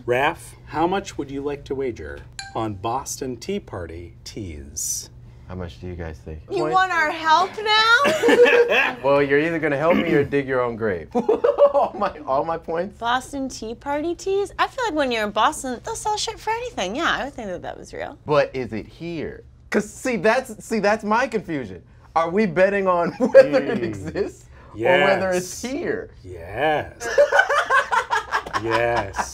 Raph, how much would you like to wager on Boston Tea Party teas? How much do you guys think? You want our help now? Well, you're either gonna help me or dig your own grave. all my points? Boston Tea Party teas? I feel like when you're in Boston, they'll sell shit for anything. Yeah, I would think that that was real. But is it here? Cause see that's my confusion. Are we betting on whether it exists or whether it's here? Yes. Yes.